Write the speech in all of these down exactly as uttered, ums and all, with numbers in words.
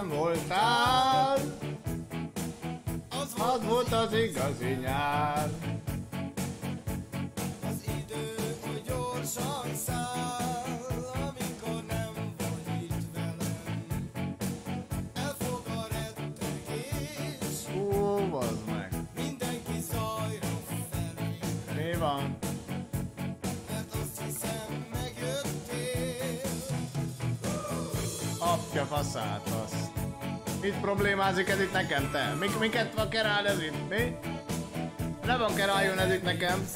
nem voltál, az volt az igazi nyár. Az idő, hogy gyorsan száll, amikor nem vagy itt velem. Elfog a rettegés, Ó, bazd meg. mindenki zajra felé. Mi van? Mert azt hiszem megjöttél. Apja faszát azt. Mit problémázik ez itt nekem, te? Mik, miket van kerál ez itt, mi? Ne van keráljon ez itt nekem.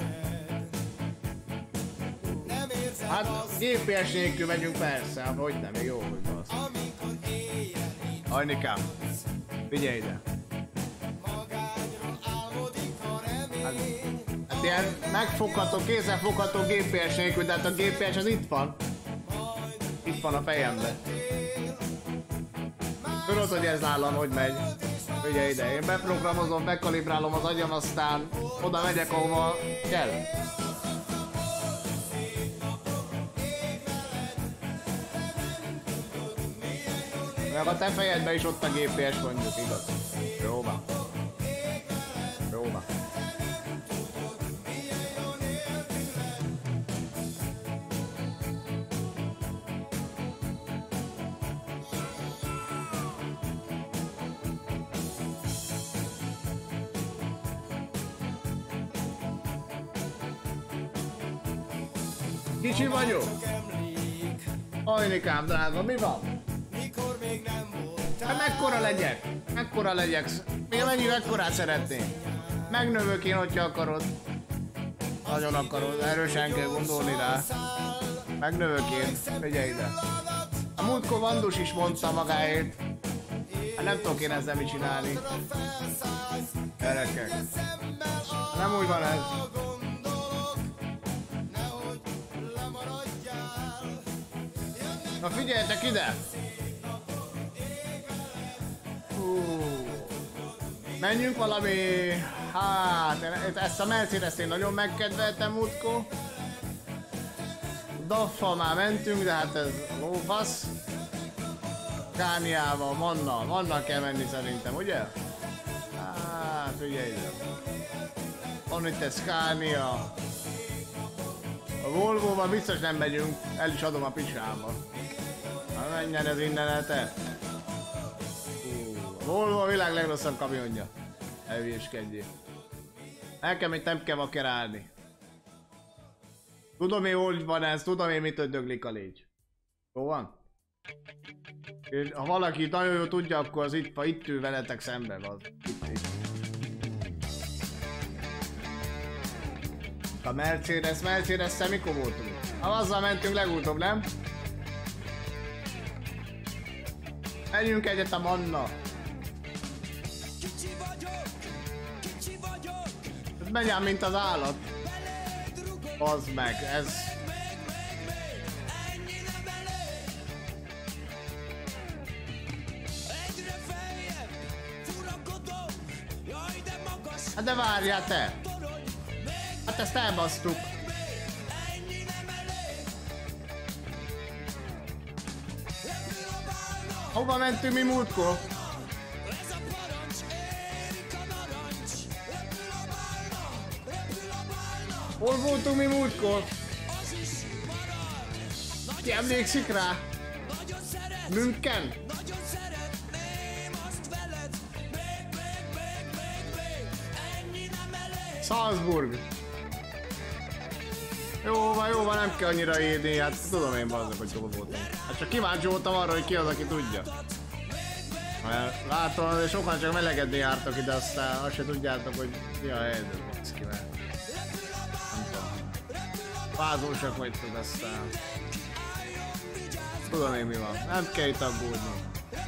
Nem érzed Hát azt, gé pé es nélkül megyünk persze, hát hogy nem, még jó, hogy basz. amikor éjjel itt Ajnikám, figyelj ide. magádról álmodik a remény. Hát ilyen megfogható, kézzelfogható gé pé es nélkül, de hát a gé pé es az itt van. Itt van a fejemben. Tudod, hogy ez nálam hogy megy. Figyelj ide, én beprogramozom, bekalibrálom az agyam, aztán oda megyek, ahova kell. Meg a te fejedben is ott a gé pé es mondjuk, igaz? Jó van. Jó van. Kicsi vagyok? Ajnikám drága, mi van? Mikor még nem voltál. Hát mekkora legyek? Mekkora legyek? Még mennyi mekkorát szeretnék? Megnövök én, hogyha akarod. Nagyon akarod, erősen kell gondolni rá. Megnövök én, figyelj ide. A múltkor Vandus is mondta magáét. Hát nem tudok én ezzel mit csinálni. Gyerekek. Nem úgy van ez. Na figyeljetek ide! Hú. Menjünk valami... Hát, ezt a Mercedes-t én nagyon megkedveltem múltkor. Daffal már mentünk, de hát ez lófasz. Scaniával, Mannal, Mannal kell menni szerintem, ugye? Hát, figyelj ide. Van itt egy Scania. A Volvo-val biztos nem megyünk, el is adom a picsába. Na menjen ez innen, te! A Volvo a világ legrosszabb kamionja. Ne hülyéskedjél. Nekem itt nem kell vakerálni. Tudom én, hogy van ez, tudom én, mit ödöglik a légy. Jó van? És ha valaki nagyon jól tudja, akkor az itt, itt ül veletek szembe van. Itt, itt. A Mercedes, Mercedes-szel mikor voltunk? Ha azzal mentünk legutóbb, nem? Menjünk egyet a Manna. Kicsi vagyok, kicsi vagyok. Ez megy ám, mint az állat. Bazd meg, ez... Hát de várjál te! Hát ezt elbasztuk. Hova mentünk mi múltkor? Hol voltunk mi múltkor? Ki emlékszik rá? München? Salzburg. Jó van, jó van, nem kell annyira írni, hát tudom én bazdok, hogy hol voltam. Hát csak kíváncsi voltam arra, hogy ki az, aki tudja. Mert látom, hogy sokan csak melegedni jártok ide, aztán azt se tudjátok, hogy mi a helyzet, baszki, mert... Nem tudom. Fázósak vagytok, aztán... Tudom én mi van, nem kell itt aggódni.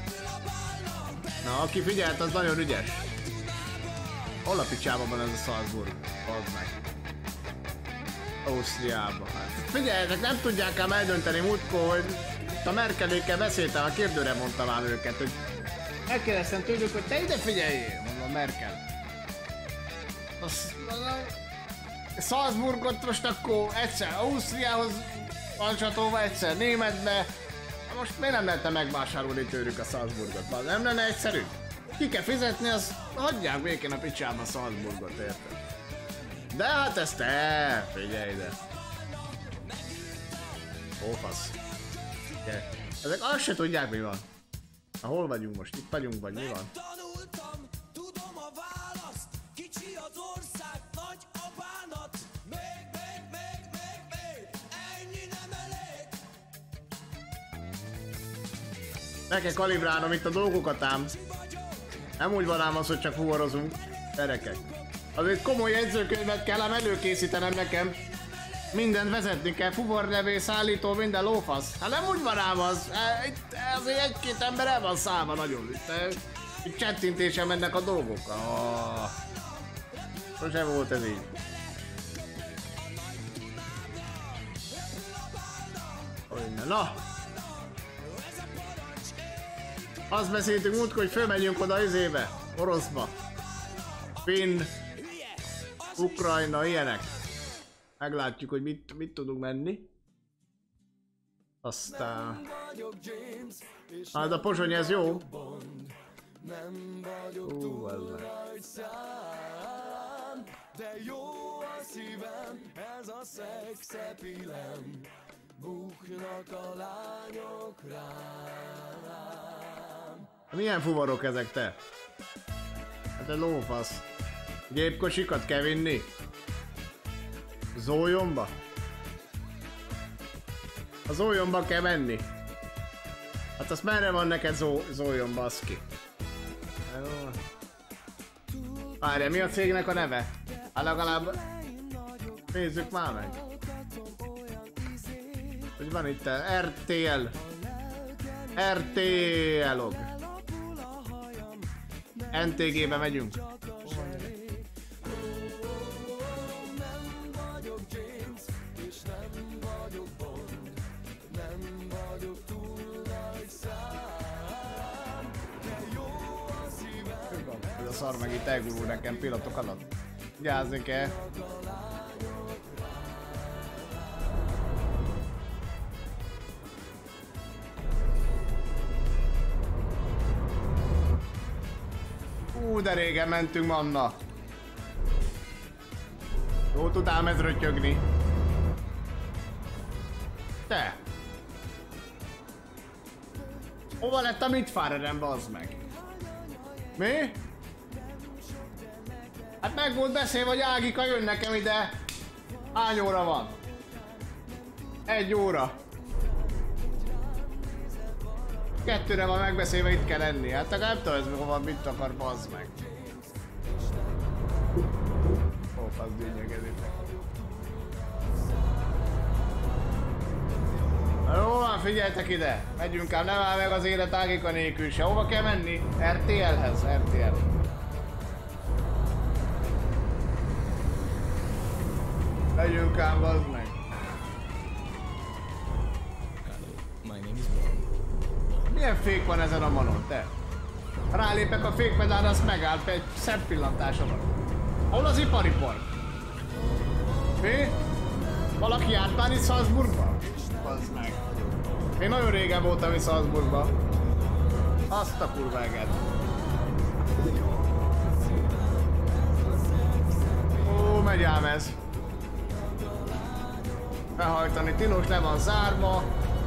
Na, aki figyelt, az nagyon ügyes. Hol a picsában van ez a Salzburg? Bazd meg. Ausztriában. Hát, figyeljetek, nem tudják ám eldönteni múltkor, hogy a Merkelékkel beszéltem, a kérdőre mondtam ám őket, hogy megkérdeztem tőlük, hogy te ide figyeljél, mondom Merkel. Salzburgot most akkor egyszer Ausztriához van csatolva, egyszer Németbe. most miért nem lehetne megvásárolni tőlük a Salzburgot? Nem lenne egyszerű? Ki kell fizetni, az hagyják békén a picsába a Salzburgot, érted? De hát ezt te, figyelj ide. Ó, fasz. Okay. Ezek azt se tudják, mi van. Na, hol vagyunk most? Itt vagyunk, vagy mi van? Tanultam, tudom a választ. Kicsi az ország, nagy a bánat. Még, még, még, még, még, ennyi nem elég. Meg kell kalibrálnom itt a dolgokat ám. Nem úgy van ám az, hogy csak fuvarozunk. Gyerekek. Azért komoly jegyzőkönyvet kell ám előkészítenem nekem. Mindent vezetni kell, fuvarlevél, szállító, minden lófasz. Hát nem úgy van ám az. Itt azért egy-két ember el van szállva nagyon. Itt, itt csettintésen mennek a dolgok. Oh. Sosem volt ez így. Na! Azt beszéltünk múltkor, hogy fölmenjünk oda izébe, oroszba. Finn, Ukrajna, ilyenek. Meglátjuk, hogy mit, mit tudunk menni. Aztán... Hát a Pozsony ez jó. Hú, ez meg. De jó a szívem, ez a szexepilem. Buknak a lányok rám. Milyen fuvarok ezek te? Hát a lófasz. Gépkocsikat kell vinni? Zólyomba? A Zólyomba kell menni. Hát azt merre van neked Zó Zólyon, baszki? Várjál, mi a cégnek a neve? Hát legalább... Nézzük már meg. Hogy van itt er té el. er té el-og. en té gé-be megyünk. Ez a szar meg itt elgurul nekem pillanatok alatt. Gyázni kell. Ú, de régen mentünk, Manna. Jó tudám ez rötyögni. Te! Hova lett a Mitfáreren, bazd meg? Mi? Hát meg volt beszélve, hogy Ágika jön nekem ide. Hány óra van? Egy óra. Kettőre van megbeszélve, itt kell lenni. Hát nem tudom, ez hova mit akar, bazd meg. Ó, fasz dűnyegedik. Jó van, figyeljetek ide. Megyünk ám, nem áll meg az élet Ágika nélkül se. Hova kell menni? er té el-hez, er té el. Megyünk ám, bazd meg. Milyen fék van ezen a manon, te? Rálépek a fékpedálra, azt megáll egy szebb pillantás alatt. Hol az ipari park? Mi? Valaki járt már itt Salzburgba? Bazd meg. Én nagyon régen voltam itt Salzburgba. Azt a kurva eget. Ó, megy ám ez. Behajtani tilos, le van zárva.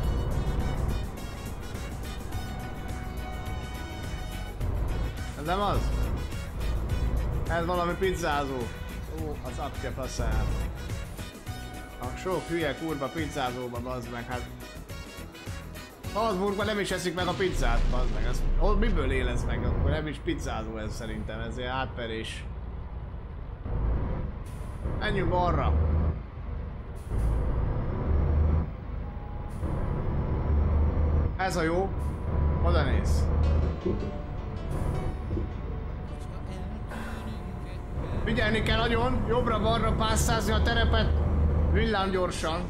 Ez nem az? Ez valami pizzázó. Ó, az apja faszán. A sok hülye kurva pizzázóba, bazd meg, hát... Salzburgban nem is eszik meg a pizzát, bazd meg, ez... Oh, miből él ez meg? Akkor nem is pizzázó ez szerintem, ez ilyen átverés. Menjünk balra! Ez a jó. Oda néz. Figyelni kell nagyon, jobbra-balra pásztázni a terepet villámgyorsan.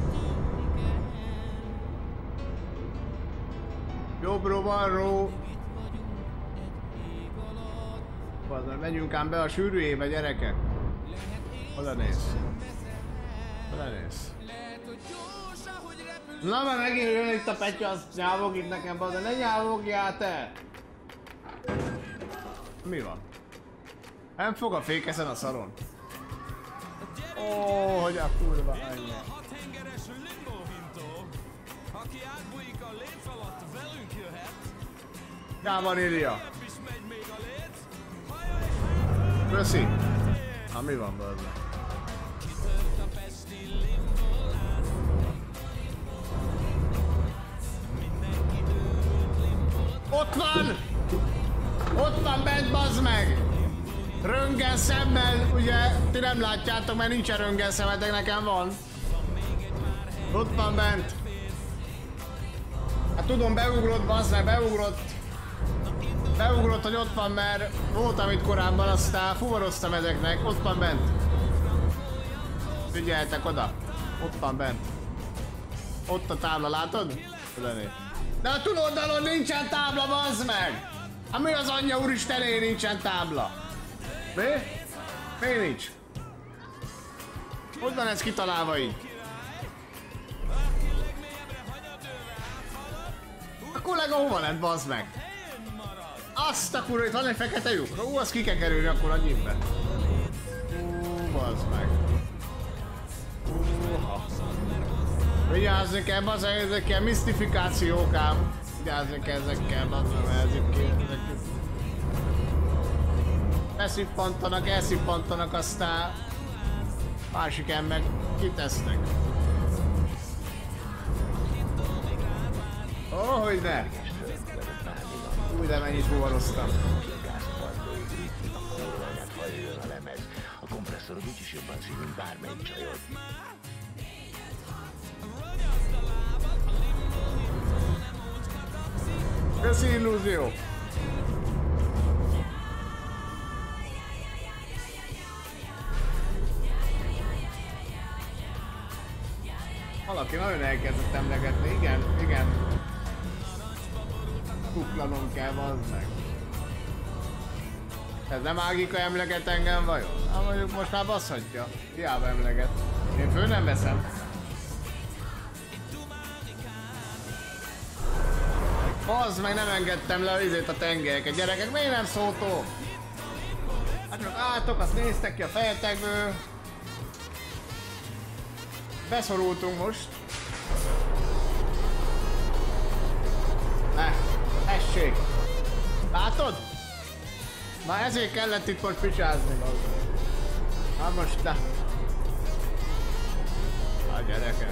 Jobbra-balra. Megyünk ám be a sűrűjébe, gyerekek. Oda néz. Oda néz. Na, mert megint jön itt a Petya, azt nyávog itt nekem, de ne nyávogjál te! Mi van? Nem fog a fék ezen a szaron. Ó, hogy a kurva anyja. A tengeres limbóhintó, aki átbújik a lét alatt, velünk jöhet. Já, Vanília. Több is megy még a lét. Haja és hátra. Köszi. Ha mi van belőle? Kitört a pesti limbolát. Mindenki őrült limbolt. Ott van! Ott van bent, bazd meg! Röntgen szemmel, ugye, ti nem látjátok, mert nincsen röntgen szemetek, nekem van. Ott van bent. Hát tudom, beugrott, bazd meg, beugrott. Beugrott, hogy ott van, mert voltam itt korábban, aztán fuvaroztam ezeknek, ott van bent. Figyeljetek oda, ott van bent. Ott a tábla, látod? De a túloldalon nincsen tábla, bazd meg! Hát mi az anyja úristené, nincsen tábla? Mi? Mi nincs? Hogy van ez kitalálva így? A kollega hova lett, bazd meg? Azt a kurva, itt van egy fekete lyuk. Ú, azt ki kell kerülni akkor a gyimbe. Ú, bazd meg. Úha. Vigyázni kell, bazd meg, ezekkel misztifikációk ám. Vigyázni kell ezekkel, bazd meg, mert ezek ki, ezek ki. Beszippantanak, elszippantanak, aztán másik ember kitesznek. Ó, oh, hogy ne! Új, de mennyit fuvaroztam. A kompresszorod úgyis jobban szív, mint bármelyik csajod. Köszi, illúzió! Valaki nagyon elkezdett emlegetni, igen, igen. Kuklanom kell, bazd meg. Ez nem Ágika emleget engem vajon? Hát mondjuk most már baszhatja. Hiába emleget. Én föl nem veszem. Bazd meg, nem engedtem le izét a tengelyeket. Gyerekek, miért nem szóltok? Hát csak álltok, azt néztek ki a fejetekből. Beszorultunk most. Ne, tessék! Látod? Na ezért kellett itt most picsázni. Na most te. A gyerekek.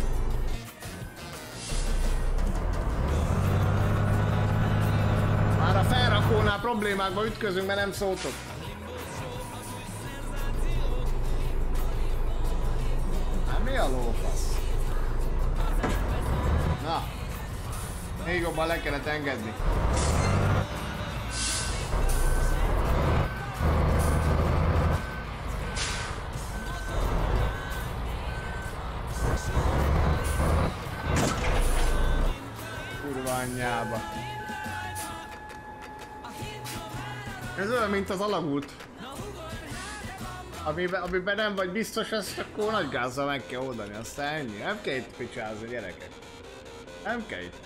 Már a felrakónál problémákba ütközünk, mert nem szóltok. Hát mi a lófasz? Na. Még jobban le kellett engedni. Kurva anyjába. Ez olyan, mint az alagút. Amiben, amiben nem vagy biztos, ezt akkor nagy gázzal meg kell oldani, aztán ennyi. Nem kell itt picsázni, gyerekek. Nem kell itt.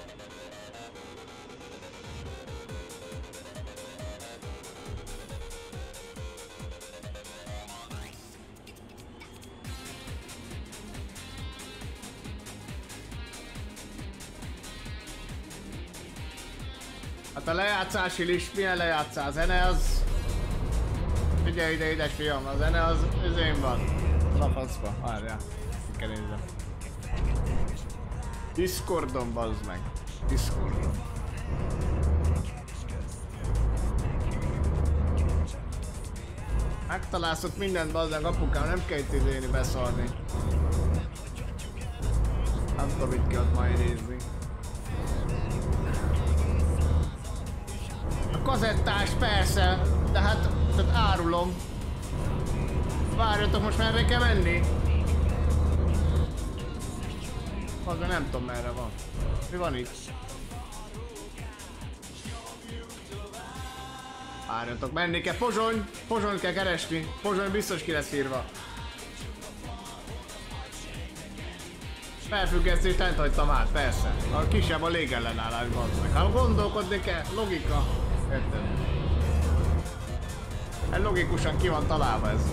Hát a lejátszási list, milyen lejátszás? A zene az... Figyelj ide, édes fiam, a zene az üzén van. Lapaszba, várjál, ki kell nézzem. Discordon, bazd meg. Discordon. Megtalálsz ott mindent, bazd meg, apukám, nem kell itt izéni, beszarni. Nem tudom, mit kell ott majd nézni. A kazettás, persze, de hát, tehát árulom. Várjatok, most merre kell menni? Az nem tudom merre van. Mi van itt? Várjatok, menni kell. Pozsony! Pozsony kell keresni. Pozsony biztos ki lesz írva. Felfüggesztést lent hagytam át, persze. A kisebb a légellenállás, bazd meg. Ha gondolkodni kell, logika. Érted? Hát logikusan ki van találva ez.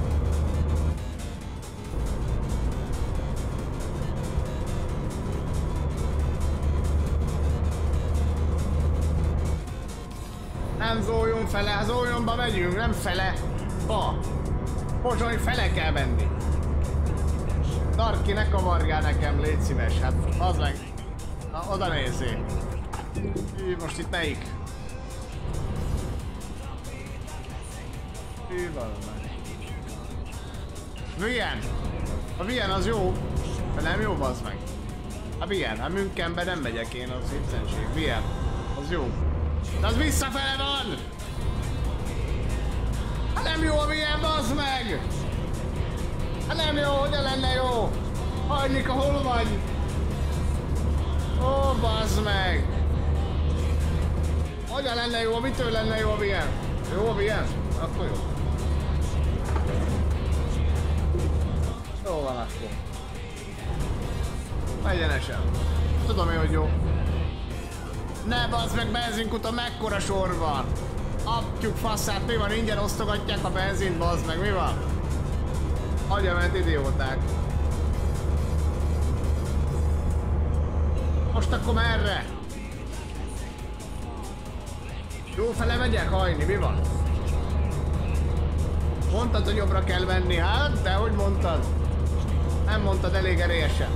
Nem zóljon fele, az zóljonba megyünk, nem fele. Ba. Pozsony fele kell menni. Darki, ne kavarjál nekem, légy szíves, hát az meg. Na, oda nézzél. Hű, most itt melyik? Hű, valami. Milyen? A Vien az jó, de nem jó, bazd meg. A Vien, hát Münchenbe nem megyek én, az hiszenség. Vien, az jó. De az visszafele van! Hát nem jó a Vien, bazd meg! Hát nem jó, hogyan lenne jó? Hajnika, hol vagy? Ó, bazd meg! Hogyan lenne jó, mitől lenne jó a Vien? Jó a Vien? Akkor jó. Jó van akkor. Egyenesen. Tudom én, hogy jó. Ne bazd meg, benzinkuta, mekkora sor van? Apjuk faszát, mi van? Ingyen osztogatják a benzint, bazd meg, mi van? Agyament idióták. Most akkor merre? Jó fele megyek hajni, mi van? Mondtad, hogy jobbra kell menni, hát? De hogy mondtad? Nem mondtad elég erélyesen.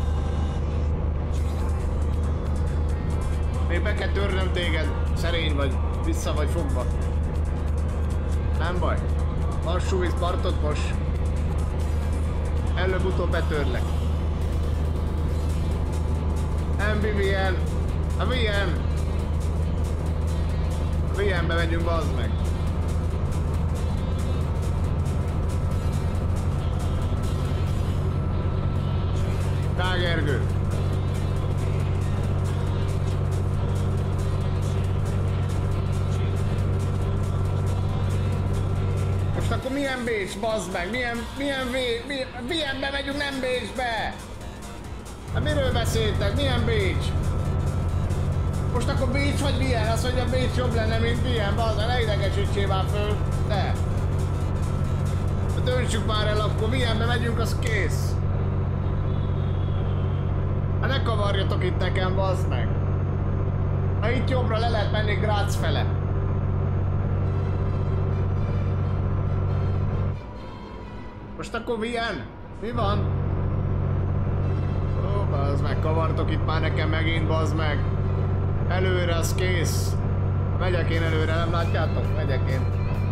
Még be kell törnöm téged, szerény vagy, vissza vagy fogva. Nem baj. Lassú víz partot most. Előbb-utóbb betörlek. Nem Vivien. A Vien. A Vienbe megyünk, bazd meg. Tágergő. Most akkor milyen Bécs, bazd meg? Milyen, milyen vé... Milyen, Vienbe megyünk, nem Bécsbe! Hát miről beszéltek? Milyen Bécs? Most akkor Bécs vagy Vien? Azt mondja, Bécs jobb lenne, mint Vien, bazd meg, ne idegesítsél már föl. De. Döntsük már el, akkor Vienbe megyünk, az kész. Hát ne kavarjatok itt nekem, bazd meg. Ha itt jobbra le lehet menni Graz fele. Most akkor Vien? Mi van? Ó, bazd meg, kavartok itt már nekem megint, bazd meg. Előre, az kész. Megyek én előre, nem látjátok? Megyek én.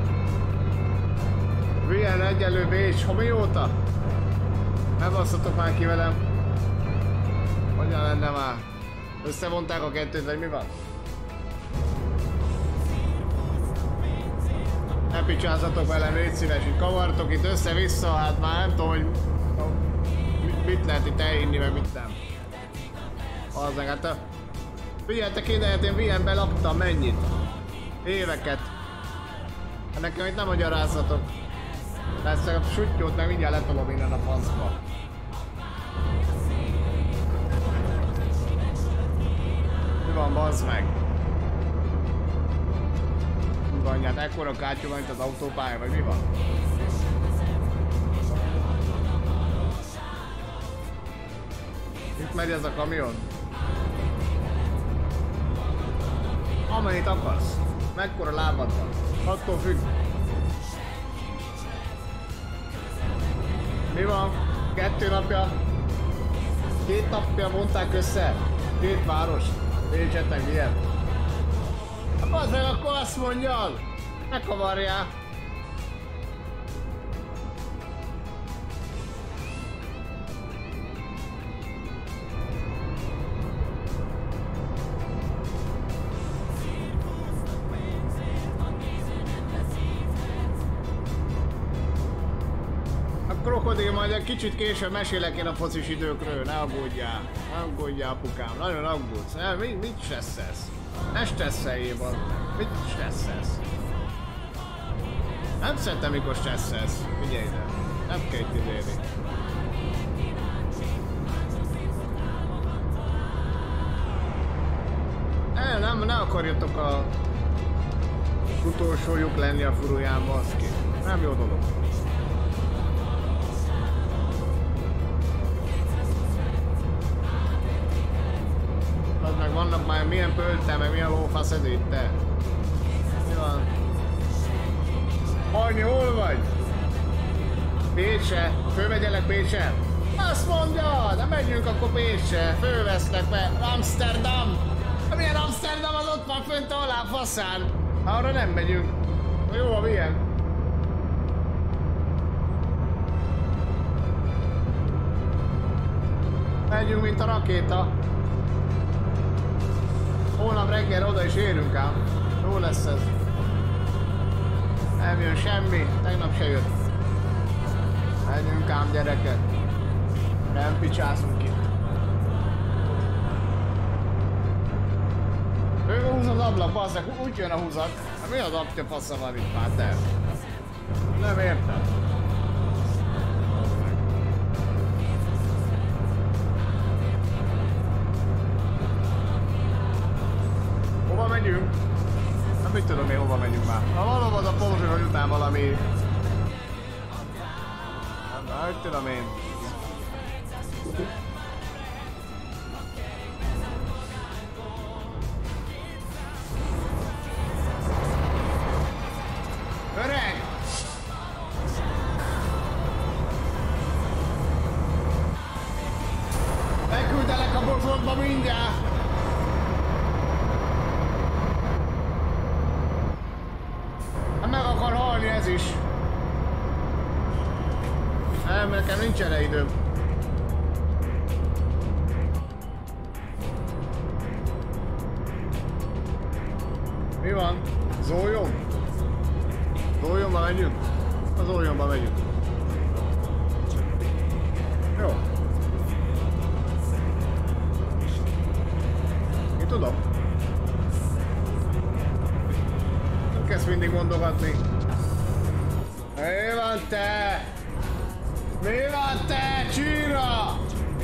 Vien egyelő Bécs, ha mióta? Ne basszatok már ki velem. Hogyan lenne már? Összevonták a kettőt, vagy mi van? Ne picsázzatok velem, légy szíves, itt kavartok itt össze-vissza, hát már nem tudom, hogy mit lehet itt elhinni, meg mit nem. Az meg, hát a... Figyeltek ide, hát én Vienben laktam, mennyit? Éveket. Hát nekem itt nem magyarázzatok. Persze a süttyót meg mindjárt letolom innen a faszba. Mi van, bazd meg? Anyját, ekkora kátyú van itt az autópálya, vagy mi van? Itt megy ez a kamion. Amennyit akarsz. Mekkora lábad van. Attól függ. Mi van? Kettő napja? Két napja mondták össze? Két város? Bécset meg ilyen? Az meg akkor azt mondjad! Ne kavarjál! A krokodil majd egy kicsit később mesélek én a focis időkről, ne aggódjál! Ne aggódjál, apukám, nagyon aggódsz, ne? Mit, mit stresszelsz? Ne stresszeljél, bazd meg. Mit stresszelsz? Nem szeretem, mikor stresszelsz. Figyelj ide. Nem kell itt idézni. ne akarjatok a utolsó lyuk lenni a furuján, baszki. Nem jó dolog. Az meg vannak már milyen pölte, meg milyen lófasz ez itt, te. Mi van? Arni, hol vagy? Pécsre? Fölmegyelek Pécsre? Azt mondja, de megyünk akkor Pécsre. Fölvesznek be. Amsterdam! Milyen Amsterdam, az ott van fönt alá faszán. Arra nem megyünk. Jó, a milyen? Megyünk, mint a rakéta. Holnap reggel oda is érünk ám. Jó lesz ez. Nem jön semmi, tegnap se jött. Menjünk ám, gyerekek. Nem picsászunk itt. Ő húz az ablak, bazzak, úgy jön a húzat. Mi az apja passza van itt már, te? Nem értem. Hova megyünk? Nem mit tudom én, hova megyünk már. Na valóban az a Porzsony, hogy után valami... Nem, hogy tudom én. Öreg! Elküldelek a bozótba mindjárt! Meg akar halni ez is. Nem, nekem nincs erre időm. Mi van? Zólyom? Zólyomba megyünk? A Zólyomba megyünk. Jó. Én tudom. Nem kezd mindig mondogatni. Mi van te? Mi van te, Csíra?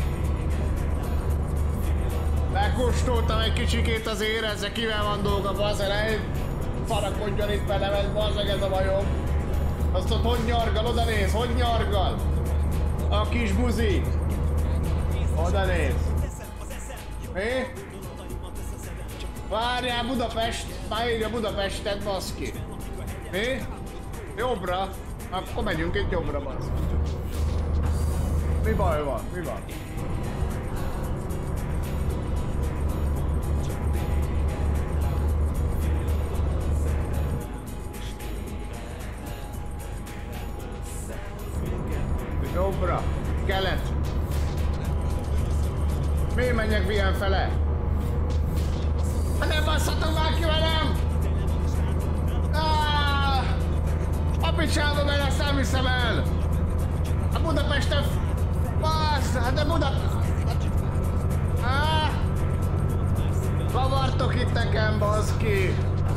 Megkóstoltam egy kicsikét, az érezze, kivel van dolga, bazelej. Farakodjon itt velem, ez bazzeg, ez a bajom. Azt ott hogy nyargal, oda néz, hogy nyargal? A kis buzi. Oda néz. Mi? Várjál, Budapest, már írja Budapestet, baszki. Mi? Jobbra? Akkor megyünk itt jobbra, baszki. Mi baj van? Mi van? Jobbra, kelet. Miért menjek ilyen fele? Nem basszatok már ki velem! Ah, a picsába, mert ezt nem hiszem el! A Budapesten... Bassz, de Budapest... Ah, kavartok itt nekem, baszki!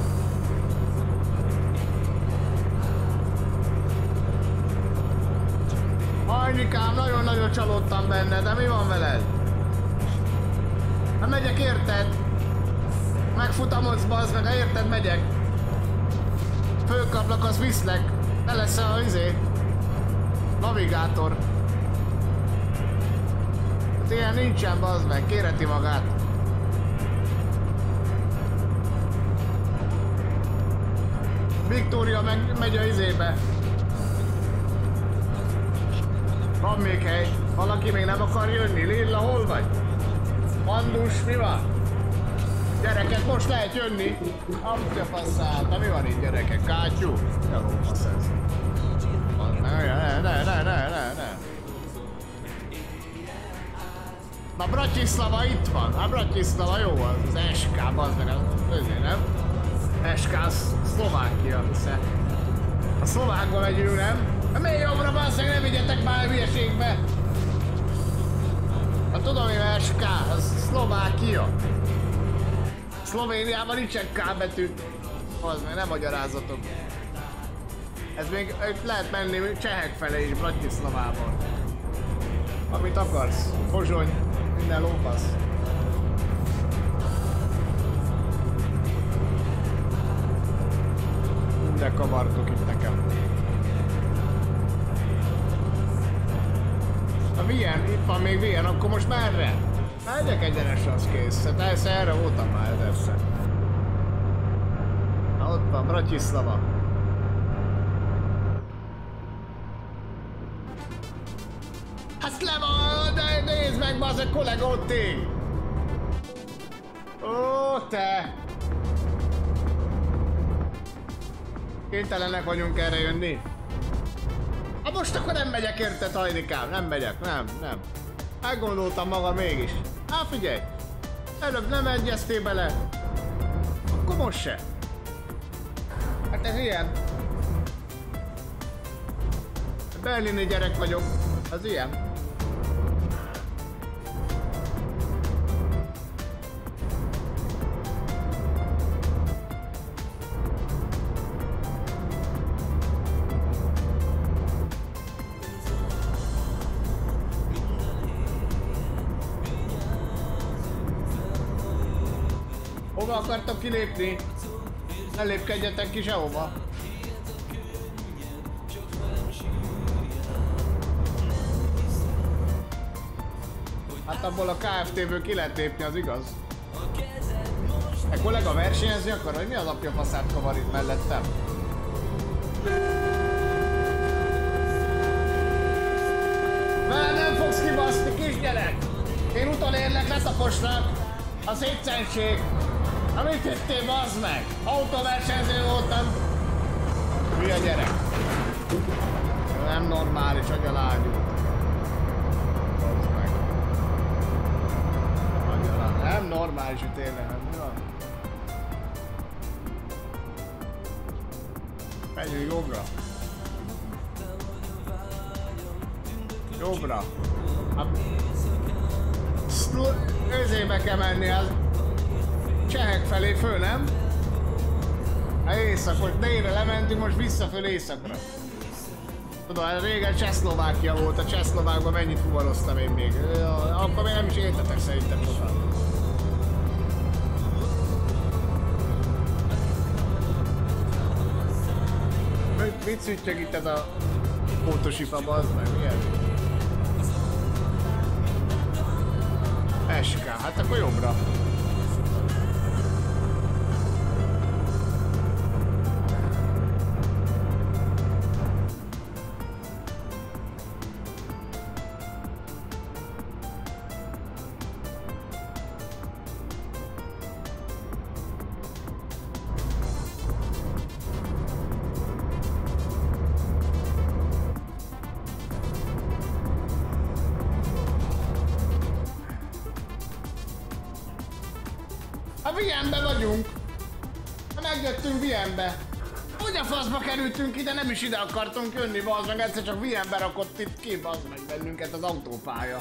Ajnikám, nagyon-nagyon csalódtam benne, de mi van veled? Hát megyek, érted? Megfutamodsz, bazd meg, ha érted, megyek. Fölkaplak, az viszlek. Ne lesz a izé. Navigátor. Hát ilyen nincsen, bazd meg, kéreti magát. Viktória meg megy a izébe. Van még hely. Valaki még nem akar jönni. Lilla, hol vagy? Mandus, mi van? Gyerekek, most lehet jönni. Amtja faszát. Na mi van itt, gyerekek? Kátyú? Jó, fasz ez. Ne, ne, ne, ne, ne, ne, ne. Na Bratislava itt van. A Bratislava jó az es ká, az meg az, nem? es ká Szlovákia, hiszen. A szlovákba megyünk, nem? Miért jobbra, basszeg, ne vigyetek már a hülyeségbe! Hát tudom, hogy a es ká, az Szlovákia. Szlovéniában nincsen K betű. Az meg nem magyarázatok. Ez még lehet menni csehek felé is, Bratislavában. Amit akarsz. Pozsony, minden lófasz. De kavartok itt nekem. A vé en, itt van még vé en, akkor most merre? Megyek egyenesen, az kész. Hát persze erre voltam már, persze. Na ott van, Bratislava. Hát le van, de nézd meg, bazd, kollega ott ég! Ó, te! Kénytelenek vagyunk erre jönni. Ha most akkor nem megyek, érted, Hajdikám? Nem megyek, nem, nem. Meggondoltam magam mégis. Hát figyelj! Előbb nem egyeztél bele. Akkor most se. Hát ez ilyen. Berlini gyerek vagyok. Az ilyen. Hova akartok kilépni? Ne lépkedjetek ki sehova. Hát abból a ká ef té-ből ki lehet lépni, az igaz. E kollega versenyezni akar, hogy mi az apja faszát kavar itt mellettem? Vele nem fogsz kibaszni, kisgyerek! Én utolérlek, letaposlak! A szétszenség! Na mit hittél, bazd meg? Autóversenyző voltam! Hülye gyerek! Nem normális, agyalányú. Bazd meg. Agyalányú. Nem normális, hogy tényleg, nem mi van? Menjünk jobbra. Jobbra. Őzébe kell menni, az csehek felé föl, nem? Hát észak, most délre lementünk, most visszaföl északra. Tudom, régen Csehszlovákia volt, a Csehszlovákban mennyit fuvaroztam én még. Akkor még nem is értetek szerintem sokat. Mit, mit szüttyög itt ez a pótosifa, bazd meg, milyen? es ká, hát akkor jobbra. Vienbe vagyunk! Megjöttünk Vienbe! Hogy a faszba kerültünk ide, nem is ide akartunk jönni, bazd meg, egyszer csak Vienbe rakott itt ki, bazd meg bennünket az autópálya.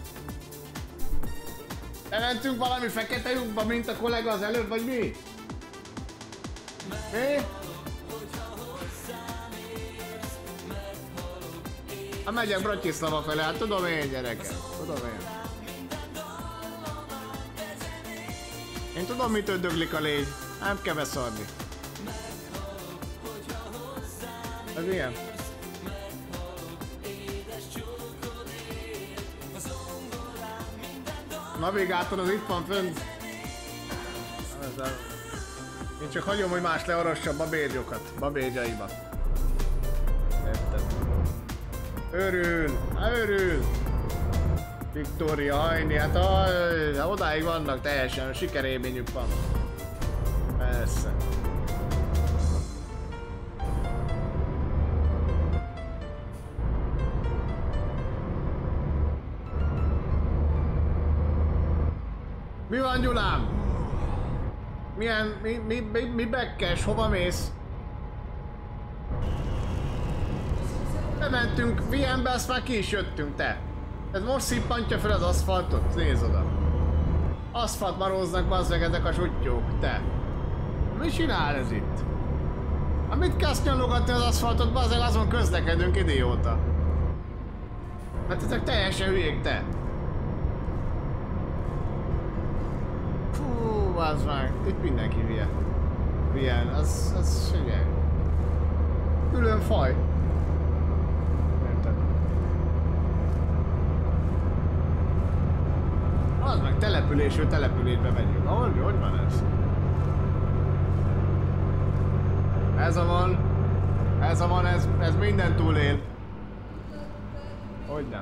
Lementünk valami fekete lyukba, mint a kollega az előbb, vagy mi? Mi? Ha megyek Bratislava felé, hát tudom én, gyerekek, tudom én. Én tudom, mit ödöglik a légy. Nem kell beszarni. Ez ilyen. Navigátor az itt van fönt. Én csak hagyom, hogy más leorossa a babérgyokat. Babérgyaiba. Érted? Örül! Örül! Viktória, Hajni, hát aj, odáig vannak teljesen, sikerélményük van. Persze. Mi van, Gyulám? Milyen, mi, mi, mi, mi bekkes, hova mész? Bementünk Vienbe, azt már ki is jöttünk, te. Ez most szippantja fel az aszfaltot? Nézd oda. Aszfalt maróznak, bazd meg ezek a sutyók, te. Mi csinál ez itt? Hát mit kezd nyalogatni az aszfaltot, bazd meg, azon közlekedünk idióta. Mert ezek teljesen hülyék, te. Fú, bazd meg, itt mindenki hülye. Hülye, az, az figyelj. Külön faj. Érted? Az meg településről településbe megyünk. Ahogy, hogy van ez? Ez a van. Ez a van, ez, ez minden túlél. Hogy nem?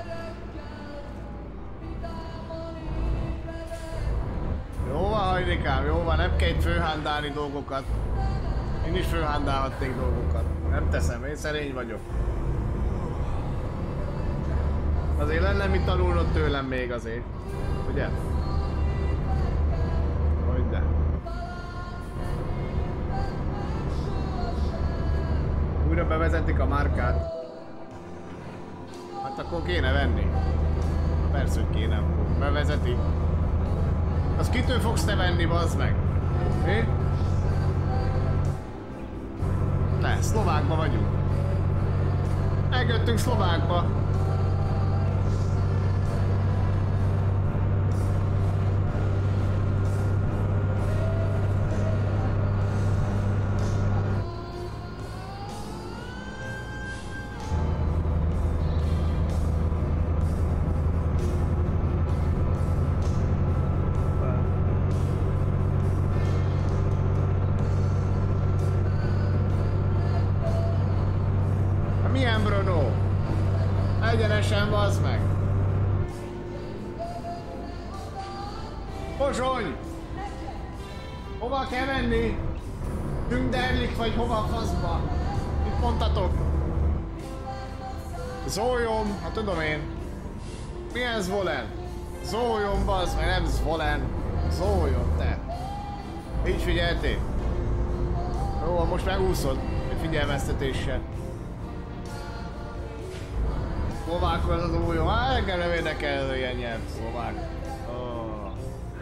Jó van, hajrikám, jó van, nem kell itt főhándálni dolgokat. Én is főhándálhatnék dolgokat. Nem teszem, én szerény vagyok. Azért lenne mit tanulnod tőlem még azért. Ugye? Hogyne. Újra bevezetik a márkát. Hát akkor kéne venni. Persze, hogy kéne. Bevezeti. Az kitől fogsz te venni, bazd meg? Mi? Ne, Szlovákba vagyunk. Eljöttünk Szlovákba. Bazd meg! Pozsony! Hova kell menni? Tünderlik vagy hova a faszba? Mit mondtatok? Zólyom, hát tudom én. Mi ez Zvolen? Zólyom, bazd meg, nem Zvolen. Zólyom, te. Így figyeltél? Jó, most megúszod egy figyelmeztetéssel. Szlovákon az az új, hát engem nem érdekel, hogy ilyen nyelv, szlovák. Oh,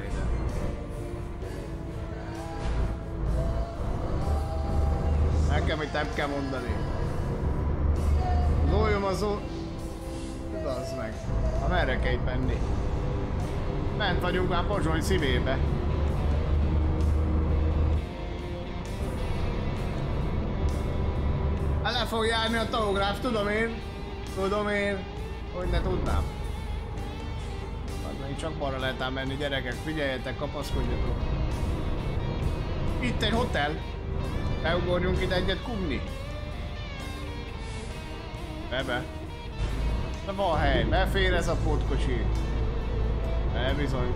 nekem itt nem kell mondani. Zóljom a zó... Tudazd meg. Ha merre kell itt menni? Ment vagyunk már Pozsony szívébe. Hát le fog járni a tachográf, tudom én. Tudom én, hogy ne tudnám. Hát még csak balra lehet ám menni, gyerekek, figyeljetek, kapaszkodjatok. Itt egy hotel. Beugorjunk ide egyet kubni. Bebe. De van hely, befér ez a pótkocsi. Ne bizony.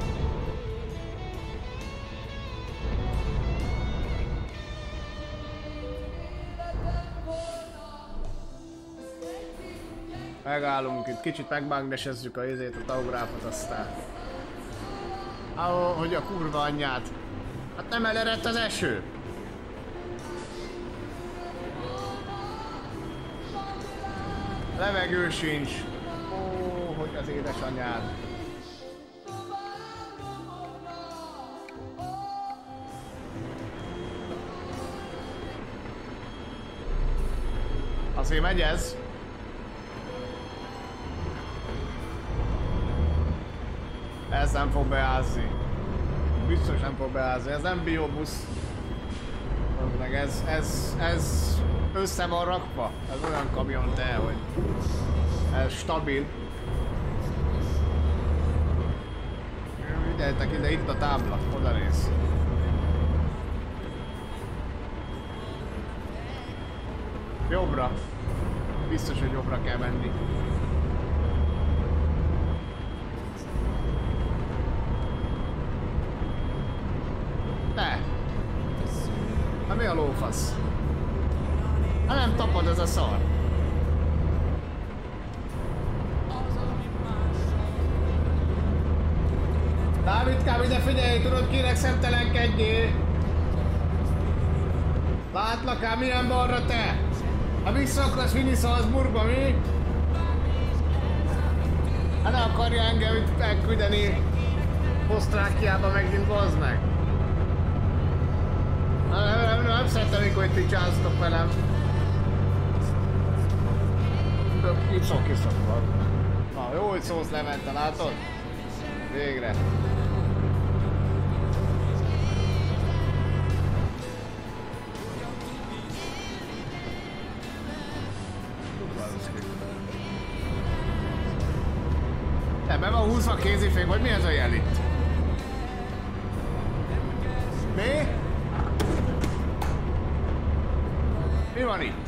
Megállunk itt, kicsit megmagnesezzük a izét, a tachográfot, aztán... Ahol, hogy a kurva anyját. Hát nem elerett az eső. Levegő sincs. Ó, hogy az édesanyád. Azért megy ez. Ez nem fog beázni. Biztos nem fog beázni. Ez nem biobusz. Meg ez, ez, ez össze van rakva. Ez olyan kamion te, hogy ez stabil. Figyeljetek ide, itt a tábla, oda néz. Jobbra. Biztos, hogy jobbra kell menni. Ne! Hát mi a lófasz? Hát nem tapad ez a szar. Dávidkám, ide figyelj, tudod kinek szemtelenkedjél? Látlak ám, milyen balra te? Ha vissza akarsz vinni Salzburgba, mi? Hát ne akarja engem itt elküldeni Osztrákiába megint, bazd meg. Nem, nem, nem szeretem, amikor itt picsáztok velem. Iszok, iszok van. Na, jó, hogy szólsz Levente, látod? Végre. Te be van húzva a kézifék, vagy mi ez a jel itt? Mi? Mi van itt?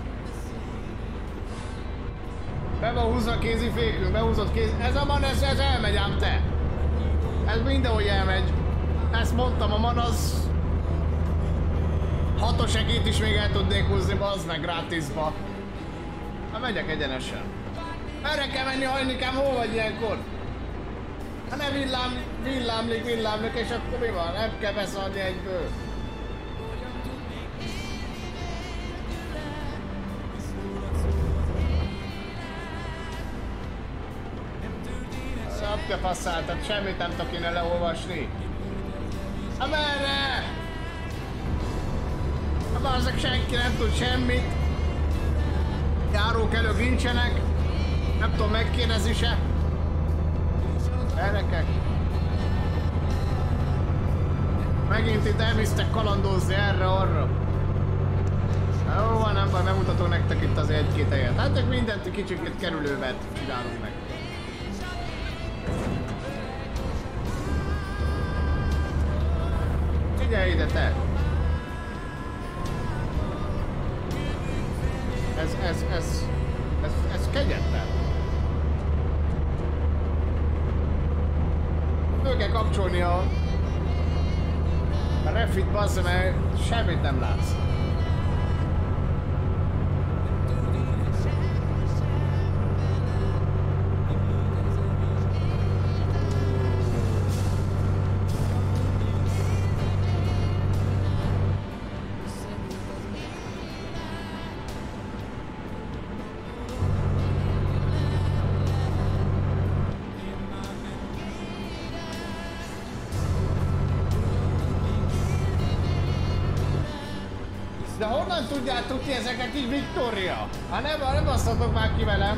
Be van húzva a kézifékünk, behúzott kéz... Ez a man, ez, ez elmegy ám te! Ez mindenhogy elmegy. Ezt mondtam, a man az... Hatos egét is még el tudnék húzni, bazd meg gratisba. Hát megyek egyenesen. Merre kell menni, hajnikám, hol vagy ilyenkor? Hát ne villám, villámlik, villámlik, és akkor mi van? Nem kell beszarni egyből. Szapja faszál, tehát semmit nem tudok innen leolvasni. Hát merre? Hát bazzak, senki nem tud semmit. Járókelők nincsenek. Nem tudom megkérdezni se. Gyerekek. Megint itt elvisztek kalandozni erre-arra. Jó van, nem baj, megmutatok nektek itt az egy-két helyet. Hát csak mindent kicsit kerülővel csinálunk meg. Figyelj ide te! Ez, ez, ez, ez, ez kegyetlen. Föl kell kapcsolni a, a refit, bassz, mert semmit nem látsz. De honnan tudjátok ti ezeket így, Victoria? Hát nem, nem basszatok már ki velem.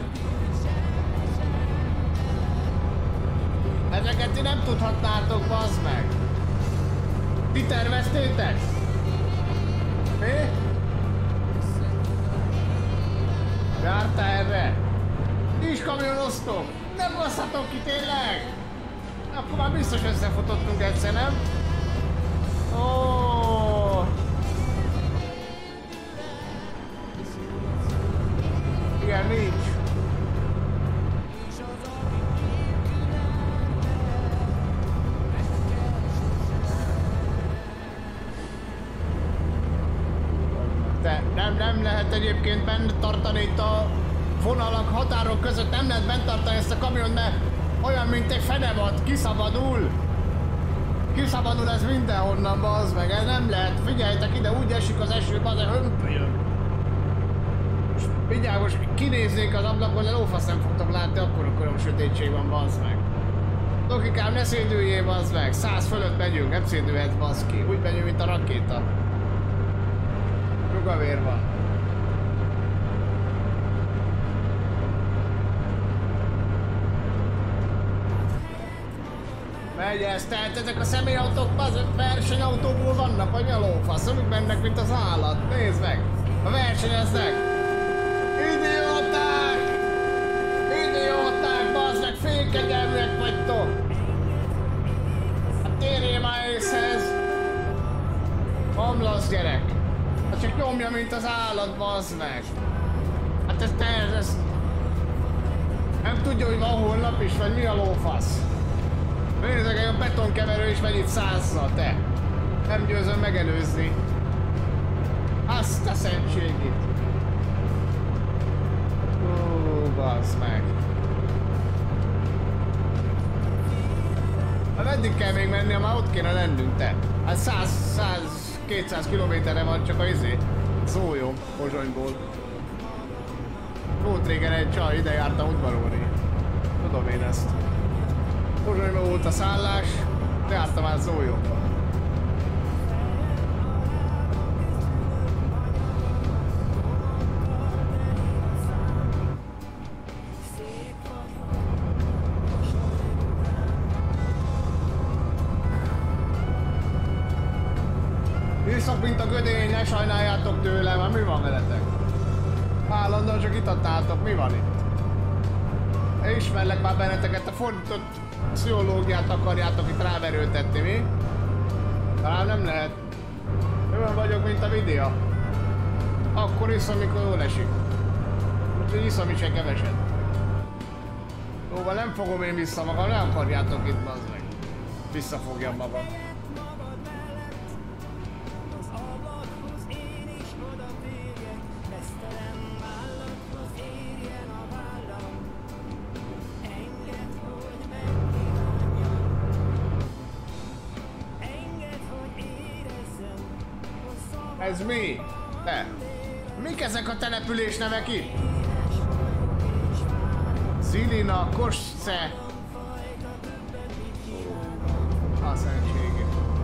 Ezeket ti nem tudhatnátok, bazd meg. Ti terveztétek? Mi? Jártál erre? Ti is kamionoztok? Nem basszatok ki tényleg? Akkor már biztos összefutottunk egyszer, nem? Ó. Igen, nincs. De nem, nem lehet egyébként bent tartani itt a vonalak, határok között, nem lehet bent tartani ezt a kamiont, mert olyan, mint egy fenevad, kiszabadul. Kiszabadul ez mindenhonnan, bazd meg, ez nem lehet. Figyeljetek ide, úgy esik az eső, bazd meg, hömpölyön. Mindjárt most kinéznék az ablakon, de lófasz nem fogtok látni, akkor akkor sötétség van, bazd meg. Dokikám, ne szédüljél, bazd meg. Száz fölött megyünk, nem szédülhetsz, bazd ki. Úgy megyünk, mint a rakéta. Rugavér van. Megy ez, tehát ezek a személyautók, bazd, versenyautóból vannak, vagy mi a lófasz? Amik mennek, mint az állat. Nézd meg! A versenyeznek! Idióták! Idióták, bazd meg, félkegyelműek vagytok! Hát térjél már észhez! Omlasz gyerek! Hát csak nyomja, mint az állat, bazd meg! Hát ez te, ez... Nem tudja, hogy van holnap is, vagy mi a lófasz? Nézzek, a betonkeverő is megy itt százzal, te! Nem győzöm megelőzni. Azt a szentségit! Ó, bazd meg! Hát meddig kell még menni, ha már ott kéne lennünk, te? Hát száz-kétszáz kilométerre van csak a izé. Szóljom, Pozsonyból. Volt régen egy csaj, ide jártam udvarolni. Tudom én ezt. Pozsonyban volt a szállás, de jártam már Szólyomba. Iszok, mint a gödény, ne sajnáljátok tőlem, hát mi van veletek? Állandóan csak itatnátok, mi van itt? Ismerlek már benneteket, a fordított pszichológiát akarjátok itt rám erőltetni, mi? Talán nem lehet. Olyan vagyok, mint a videó. Akkor iszom, mikor jól esik. Úgyhogy iszom is egy keveset. Jóval nem fogom én vissza magam, ne akarjátok itt, bazd meg. Visszafogjam magam. Ez mi? Te? Mik ezek a település nevek itt? Zilina, Kosce. A szentségét.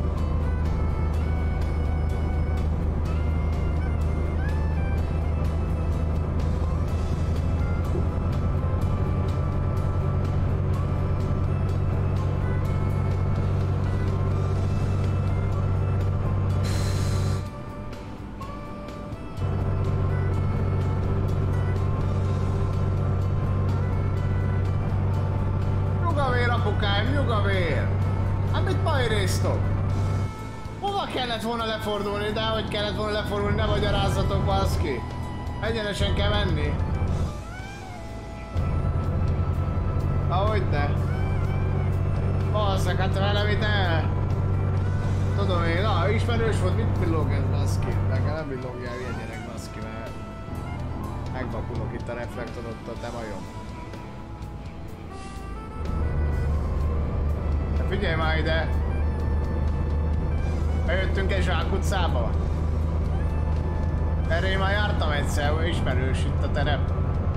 Hova kellett volna lefordulni, de hogy kellett volna lefordulni, ne magyarázzatok, baszki. Egyenesen kell menni. Ahogy te. Basszak, hát velem itt el. Tudom én, na, ismerős volt, mit villog ez, baszki? Nekem nem villogjál ilyen gyerek, baszki, mert megvakulok itt a reflektorottal, te majom. De figyelj már ide! Bejöttünk egy zsákutcába. Erre én már jártam egyszer, ismerős itt a terep.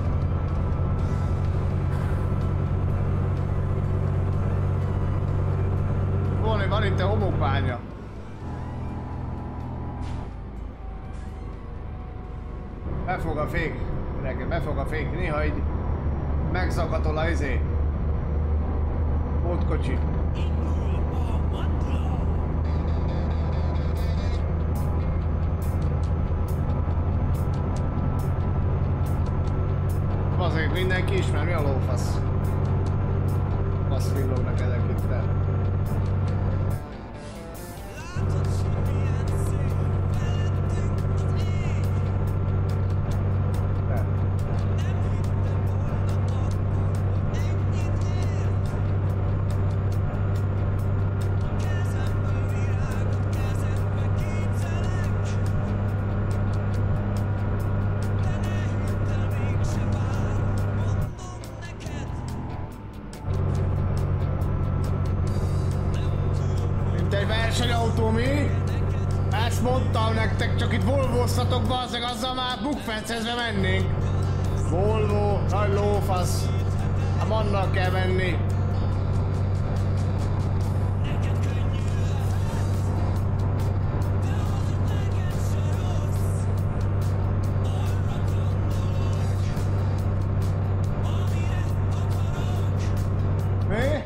Van, van itt a homokbánya. Befog a fék, reggel, befog a fék, néha így megszakatol a izé. Pótkocsi. Azért mindenki ismer, mi a lófasz? Azt villognak ezek itt el. Versenyautó mi? Ezt mondtam nektek, csak itt volvóztatok, bazzeg, azzal már bukfencezve mennénk. Volvo, nagy lófasz. Hát annak kell menni. Mi?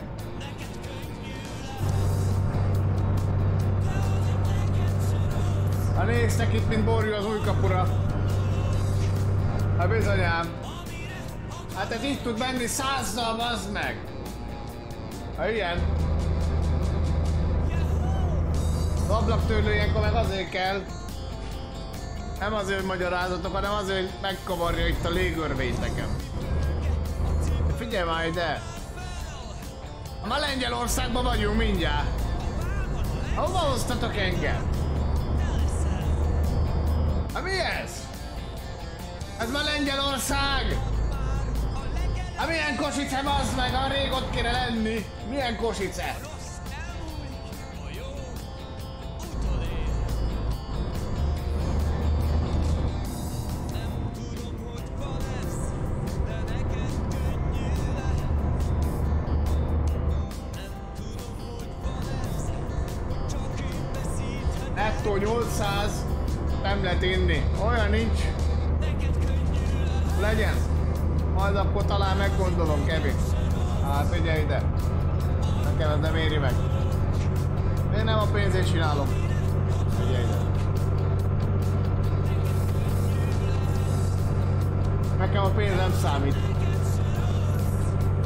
Ha néztek itt, mint borjú az új kapura. Hát bizonyám. Hát ez így tud menni százzal, bazd meg. Ha ilyen. Az ablaktörlő ilyenkor meg azért kell. Nem azért, hogy magyarázatok, hanem azért, hogy megkavarja itt a légörvényt nekem. De figyelj már ide. Ma Lengyelországban vagyunk mindjárt. Hova hoztatok engem? Hát mi ez? Ez már Lengyelország! Hát milyen Kosice, bazd meg, ha rég ott kéne lenni! Milyen Kosice? Nettó nyolcszáz. Nem lehet inni. Olyan nincs. Legyen. Majd akkor talán meggondolom, Kevin. Hát figyelj ide. Nekem ez nem éri meg. Én nem a pénzét csinálom. Figyelj ide. Nekem a pénz nem számít.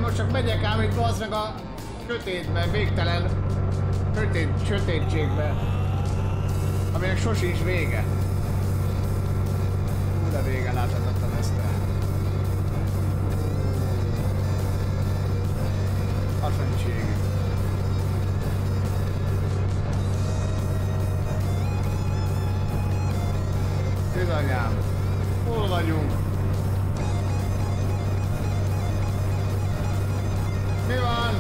most csak megyek ám itt bazd meg a sötétbe, végtelen sötét, sötétségbe, aminek sosincs vége. Hú, de régen láthatatlan ezt el. Asanység. Bizonyám, hol vagyunk? Mi van?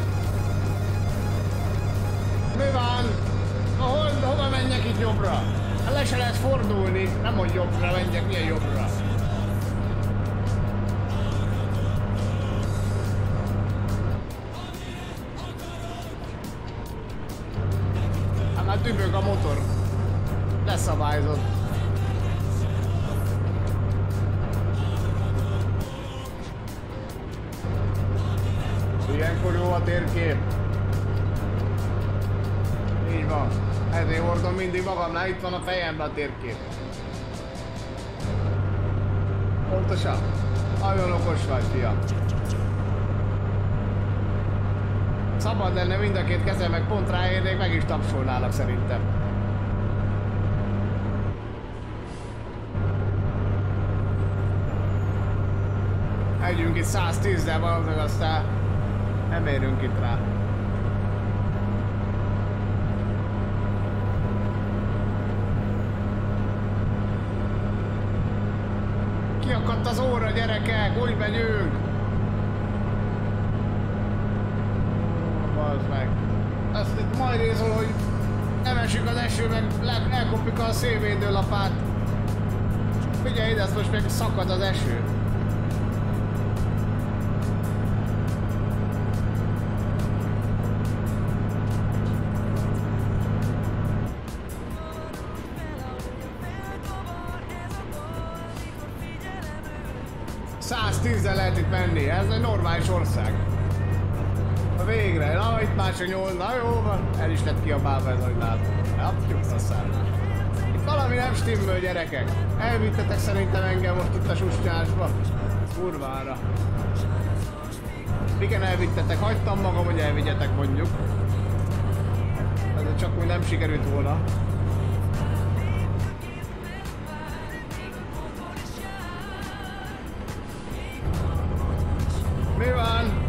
Mi van? Hol, hova menjek itt jobbra? Hát le se lehet fordulni, nem hogy jobbra menjek, milyen jobbra? Hát már dübög a motor. Leszabályzott. Ilyenkor jó a térkép. Így van. Ezért hordom mindig magamnál, itt van a fejemben a térkép. Pontosan. Nagyon okos vagy, fiam. Szabad lenne mind a két kezem, meg pont ráérnék, meg is tapsolnálak szerintem. Megyünk itt száztízzel valószínűleg, aztán nem érünk itt rá. Kiakadt az óra, gyerekek, úgy megyünk! Bazd meg. Azt itt majd nézol, hogy nem esik az eső, meg elkopjuk a szélvédőlapát. Figyelj ide, ezt most még szakad az eső. száztízzel lehet itt menni, ez egy normális ország. Na végre, na itt már csak nyolc, na jó van, el is lett kiabálva ez, ahogy látom. Napjuk aztán. Itt valami nem stimmel, gyerekek. Elvittetek szerintem engem most itt a susnyásba. Kurvára. Igen, elvittetek, hagytam magam, hogy elvigyetek mondjuk. Ez csak úgy nem sikerült volna. Mi van?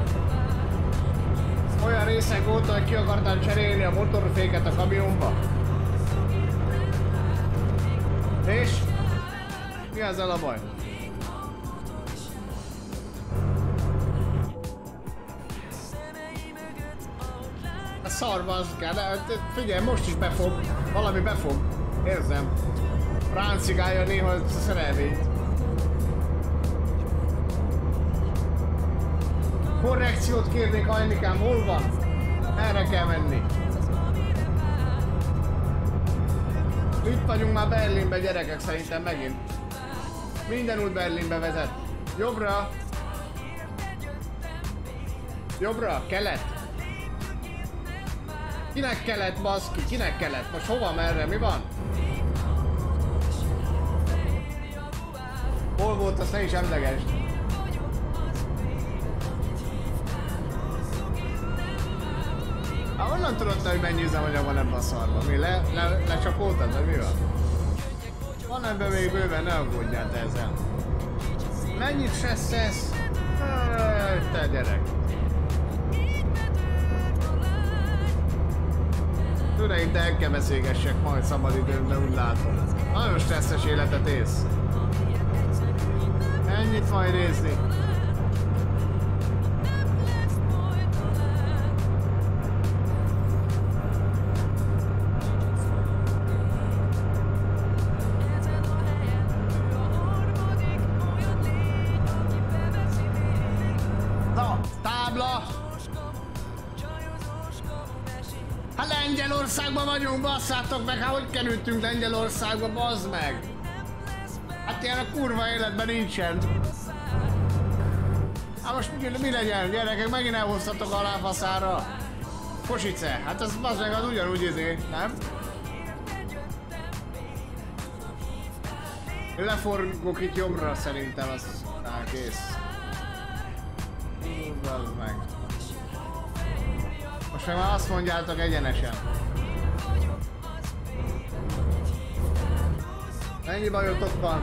Olyan részek óta, hogy ki akartál cserélni a motorféket a kamionba? És? Mi ezzel a baj? A szarba az kell, figyelj, most is befog. Valami befog. Érzem. Ráncigálja néha a szerelvényt. Korrekciót kérnék, Hajnikám, hol van? Erre kell menni. Itt vagyunk már Berlinbe, gyerekek, szerintem megint. Minden út Berlinbe vezet. Jobbra. Jobbra, kelet. Kinek kelet, baszki? Kinek kelet? Most hova, merre? Mi van? Hol volt, azt ne is emlegesd. Honnan tudod te, hogy mennyi üzemanyag van ebben a szarban? Mi le, le, lecsapoltad, vagy mi van? Van ebben még bőven, ne aggódjál te ezzel. Mennyit stresszesz? Te gyerek. Tudom, de el kell beszélgessek majd szabadidőmben, úgy látom. Nagyon stresszes életet élsz. Ennyit majd nézni. Lengyelországban vagyunk, basszátok meg, hát hogy kerültünk Lengyelországba, bazd meg! Hát ilyen a kurva életben nincsen. Hát most mi, mi legyen, gyerekek, megint elhoztatok a láfaszára. Kosice, hát az bazd meg, az ugyanúgy izé, nem? Leforgok itt jobbra szerintem, az... Á, kész. Bazd meg. Most meg már azt mondjátok egyenesen. Mennyi bajotok van?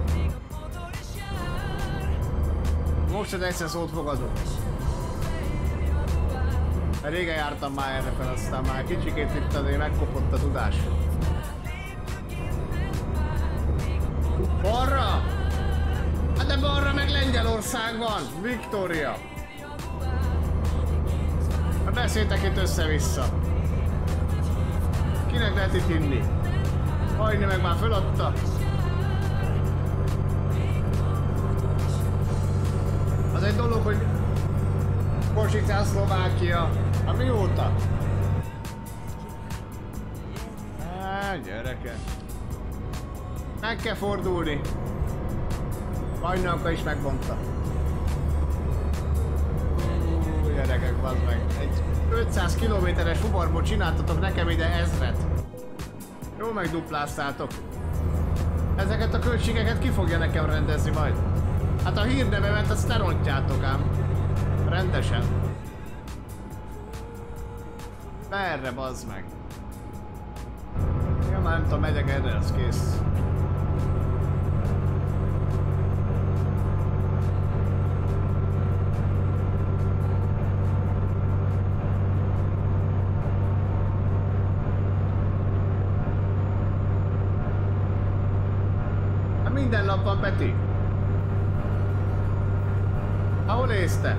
Most az egyszer szót fogadok. Régen jártam már erre fel, aztán már kicsikét itt azért megkopott a tudás. Balra! Hát de balra meg Lengyelország van! Viktória! Hát beszéltek itt össze-vissza. Kinek lehet itt hinni? Hagyni meg már föladta. Az egy dolog, hogy Košice, Szlovákia. Hát mióta? Á, gyerekek. Meg kell fordulni. Vajnanka is megmondta. Ú, gyerekek, vazd meg. Egy ötszáz kilométeres fuvarból csináltatok nekem ide ezret. Jó megdupláztátok. Ezeket a költségeket ki fogja nekem rendezni majd? Hát a hírnevemet azt lerontjátok ám. Rendesen. Merre, bazd meg? Ja, már nem tudom, megyek erre, az kész. Hát minden nap van, Peti. Hol ész te?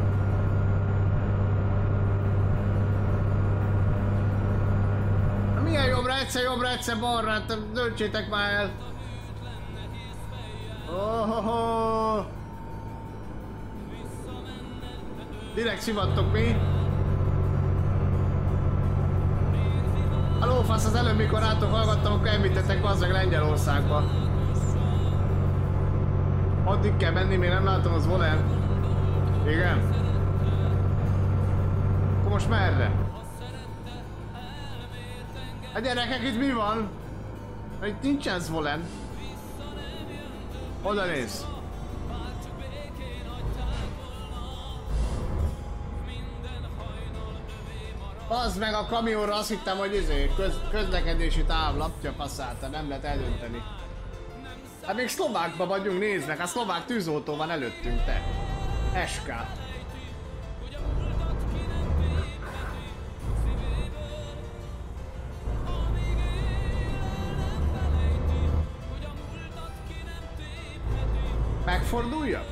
Milyen jobbra, egyszer jobbra, egyszer balra, hát döntsétek már el. Ohoho. Direkt szivattok mi? A lófasz, az előbb mikor rátok hallgattam, akkor említettek bazzeg Lengyelországba. Addig kell menni, még nem látom az volen. Igen? Akkor most merre? A gyerekek, itt mi van? Itt nincsen Zvolen. Oda néz. Az meg a kamionra azt hittem, hogy izé, köz, közlekedési távlapja passzálta, nem lehet eldönteni. Hát még Szlovákban vagyunk, nézd meg, a szlovák tűzoltó van előttünk, te. es ká. Megforduljak?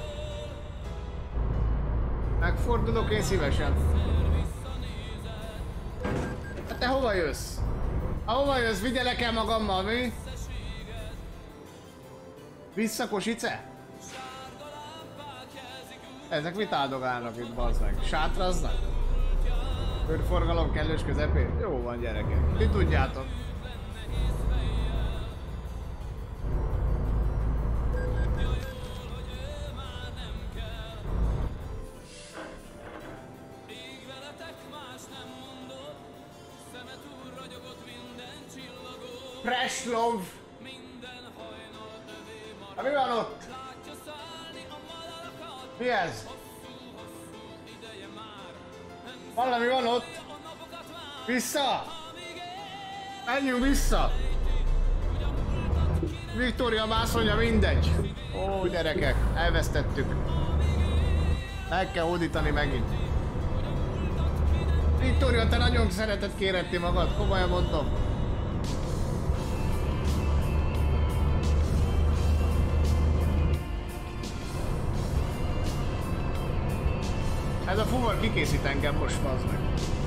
Megfordulok én szívesen. Hát te hova jössz? Ha hova jössz? Vigyelek el magammal, mi? Vissza Košice? Ezek mit áldogálnak itt, bazd meg? Sátraznak? Körforgalom kellős közepén? Jó van, gyerekek. Ti tudjátok. Preslov! Hát mi van ott? Mi ez? Valami van ott? Vissza! Menjünk vissza! Viktória mászolja, mindegy! Ó, gyerekek, elvesztettük. Meg kell hódítani megint. Viktória, te nagyon szereted kéretni magad, komolyan mondom. Ez a fuvar kikészít engem most, bazd meg.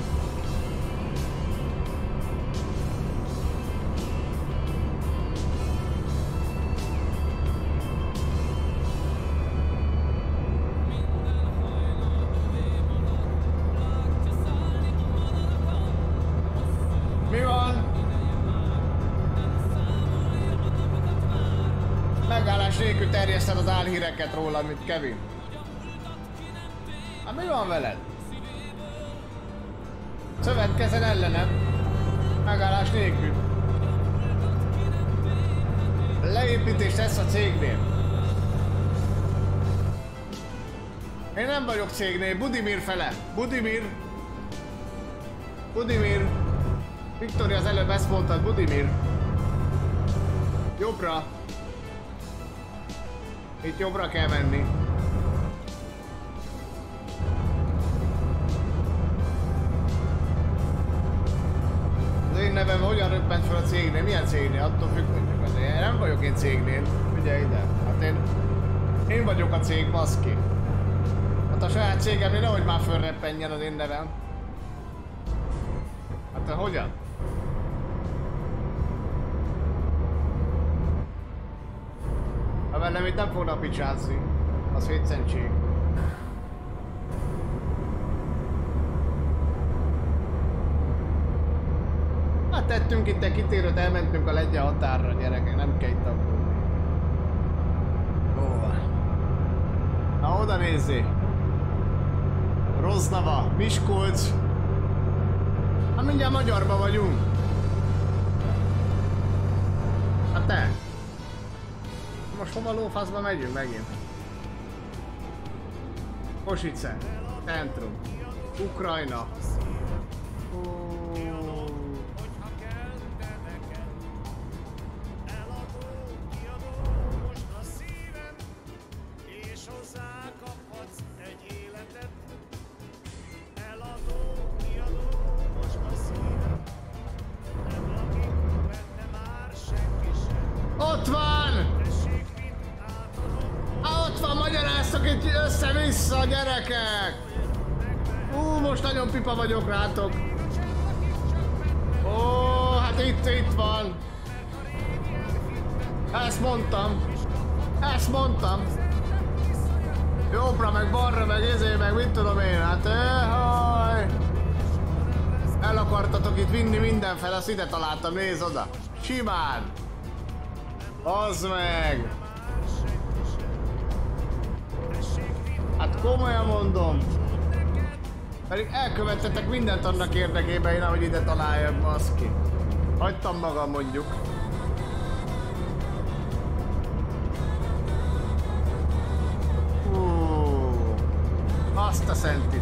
Mi van? Megállás nélkül terjeszted az álhíreket róla, mint Kevin. Hát mi van veled? Szövetkezel ellenem. Megállás nélkül. Leépítést tesz a cégnél. Én nem vagyok cégnél, Budimir fele. Budimir. Budimir. Viktória, az előbb ezt mondtad, Budimir. Jobbra. Itt jobbra kell menni. Az én nevem hogyan röppent fel a cégnél? Milyen cégnél? Attól függ, mondjuk. Én nem vagyok én cégnél. Figyelj ide. Hát én... Én vagyok a cég, baszki. Hát a saját cégemnél nehogy már fölreppenjen az én nevem. Hát te hogyan? Ha velem itt nem fognak picsázni. Az hétszentség. Hát tettünk itt egy kitérőt, elmentünk a lengyel határra, gyerekek, nem kell itt aggódni. Ó. Na oda nézzé! Roznava, Miskolc. Hát mindjárt Magyarba vagyunk. Hát te. Most hova lófaszba megyünk megint? Kosice, centrum, Ukrajna. Ott van! Há, ott van, magyaráztok itt össze-vissza, gyerekek! Ú, most nagyon pipa vagyok rátok. Ó, hát itt, itt van. Ezt mondtam. Ezt mondtam. Jobbra, meg balra, meg ezé, meg mit tudom én, hát ehaj. El akartatok itt vinni mindenfele, azt ide találtam, nézd oda. Simán. Azd meg! Hát komolyan mondom! Pedig elkövettetek mindent annak érdekében, én ahogy ide találjak, baszki. Hagytam magam mondjuk. Hú, azt a szentit.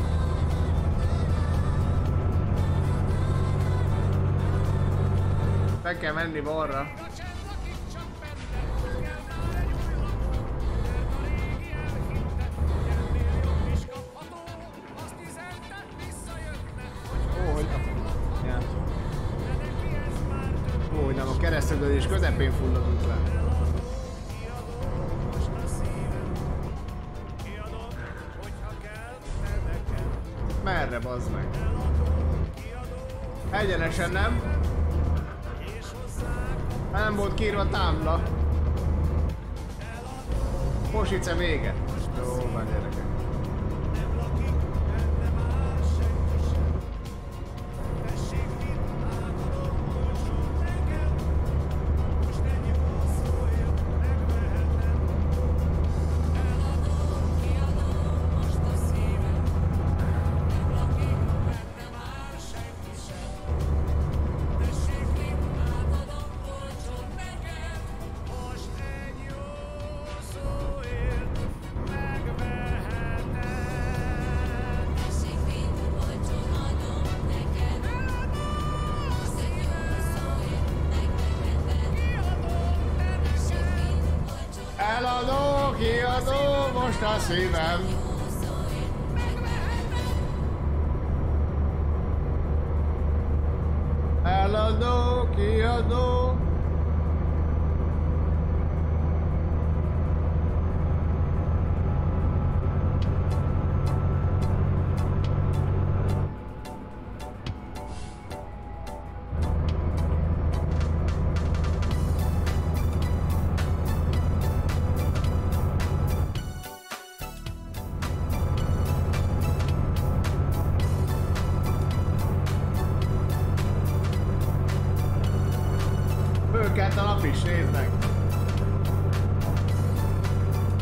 Be kell menni balra. Keresztülés közepén fulladunk le. Merre, bazd meg? Egyenesen nem? Nem volt kiírva tábla. Kosice vége. Jó, van gyerekek. Eladó, kiadó, most a szívem. Eladó, kiadó,